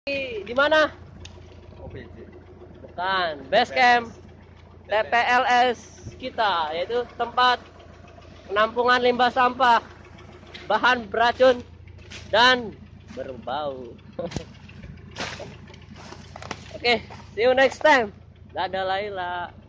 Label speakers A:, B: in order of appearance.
A: Di mana?
B: OPJ.
A: Bukan, base camp TPLS kita, yaitu tempat penampungan limbah sampah, bahan beracun dan berbau. Oke, see you next time. Dadah Laila.